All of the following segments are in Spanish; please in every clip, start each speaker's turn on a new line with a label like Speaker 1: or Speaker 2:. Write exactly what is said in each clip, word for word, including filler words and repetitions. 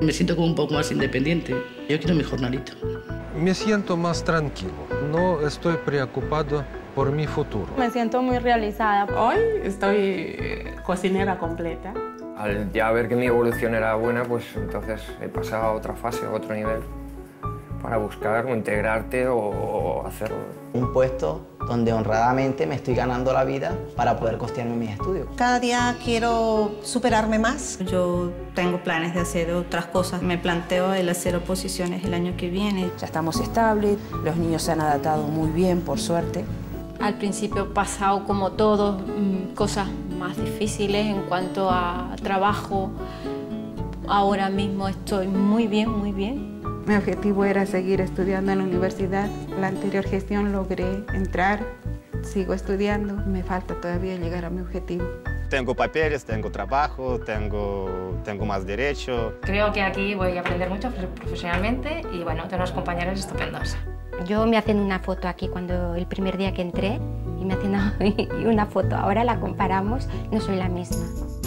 Speaker 1: Me siento como un poco más independiente. Yo quiero mi jornalito.
Speaker 2: Me siento más tranquilo. No estoy preocupado por mi futuro.
Speaker 3: Me siento muy realizada.
Speaker 4: Hoy estoy cocinera completa.
Speaker 5: Al ya ver que mi evolución era buena, pues entonces he pasado a otra fase, a otro nivel, para buscar o integrarte o hacerlo.
Speaker 6: Un puesto donde honradamente me estoy ganando la vida para poder costearme mis estudios.
Speaker 7: Cada día quiero superarme más.
Speaker 8: Yo tengo planes de hacer otras cosas. Me planteo el hacer oposiciones el año que viene.
Speaker 9: Ya estamos estables, los niños se han adaptado muy bien, por suerte.
Speaker 10: Al principio he pasado, como todos, cosas más difíciles en cuanto a trabajo. Ahora mismo estoy muy bien, muy bien.
Speaker 3: Mi objetivo era seguir estudiando en la universidad. La anterior gestión logré entrar, sigo estudiando. Me falta todavía llegar a mi objetivo.
Speaker 11: Tengo papeles, tengo trabajo, tengo, tengo más derecho.
Speaker 12: Creo que aquí voy a aprender mucho profesionalmente y bueno, tengo unos compañeros estupendos.
Speaker 13: Yo me hacen una foto aquí cuando el primer día que entré y me hacen una foto. Ahora la comparamos, no soy la misma.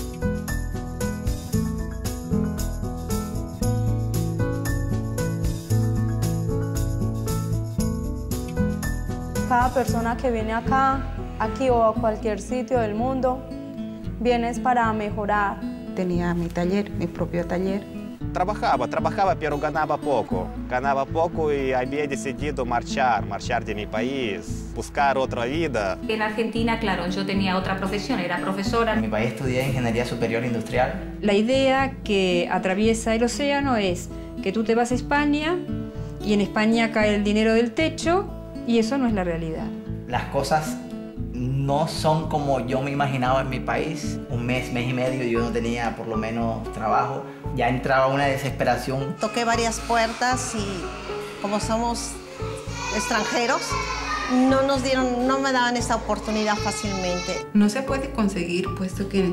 Speaker 3: Cada persona que viene acá, aquí o a cualquier sitio del mundo, viene para mejorar. Tenía mi taller, mi propio taller.
Speaker 11: Trabajaba, trabajaba, pero ganaba poco. Ganaba poco y había decidido marchar, marchar de mi país, buscar otra vida.
Speaker 12: En Argentina, claro, yo tenía otra profesión, era profesora.
Speaker 6: En mi país estudié Ingeniería Superior Industrial.
Speaker 14: La idea que atraviesa el océano es que tú te vas a España y en España cae el dinero del techo y eso no es la realidad.
Speaker 6: Las cosas no son como yo me imaginaba en mi país. Un mes, mes y medio yo no tenía por lo menos trabajo. Ya entraba una desesperación.
Speaker 7: Toqué varias puertas y como somos extranjeros, no nos dieron, no me daban esta oportunidad fácilmente.
Speaker 3: No se puede conseguir puesto que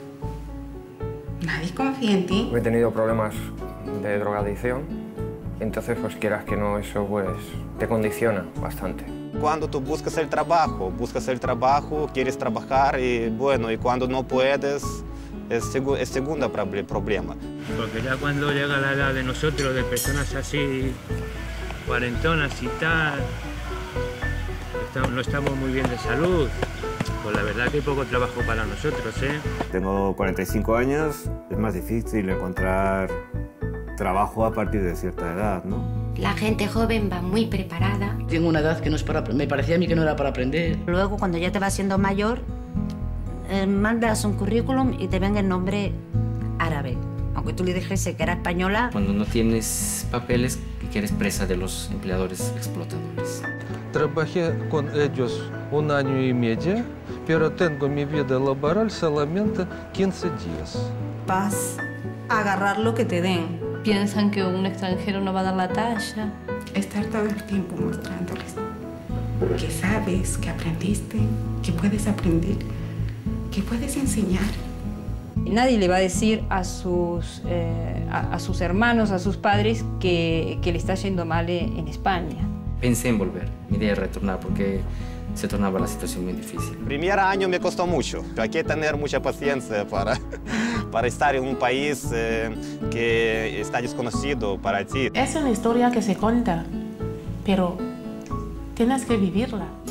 Speaker 3: nadie confía en ti.
Speaker 5: He tenido problemas de drogadicción, entonces pues quieras que no, eso pues te condiciona bastante.
Speaker 11: Cuando tú buscas el trabajo, buscas el trabajo, quieres trabajar y bueno, y cuando no puedes, es el es segundo problema.
Speaker 15: Porque ya cuando llega la edad de nosotros, de personas así, cuarentonas y tal, estamos, no estamos muy bien de salud, pues la verdad que hay poco trabajo para nosotros, ¿eh?
Speaker 16: Tengo cuarenta y cinco años, es más difícil encontrar trabajo a partir de cierta edad, ¿no?
Speaker 13: La gente joven va muy preparada.
Speaker 1: Tengo una edad que no es para... me parecía a mí que no era para aprender.
Speaker 8: Luego, cuando ya te vas siendo mayor, eh, mandas un currículum y te ven el nombre árabe. Aunque tú le dijese que era española.
Speaker 17: Cuando no tienes papeles, que eres presa de los empleadores explotadores.
Speaker 2: Trabajé con ellos un año y medio, pero tengo mi vida laboral solamente quince días.
Speaker 8: Vas a agarrar lo que te den.
Speaker 10: Piensan que un extranjero no va a dar la talla.
Speaker 3: Estar todo el tiempo mostrándoles que sabes, que aprendiste, que puedes aprender, que puedes enseñar.
Speaker 14: Nadie le va a decir a sus, eh, a, a sus hermanos, a sus padres, que, que le está yendo mal en España.
Speaker 17: Pensé en volver, mi idea es retornar porque se tornaba la situación muy difícil.
Speaker 11: El primer año me costó mucho. Hay que tener mucha paciencia para, para estar en un país eh, que está desconocido para ti.
Speaker 4: Es una historia que se cuenta, pero tienes que vivirla.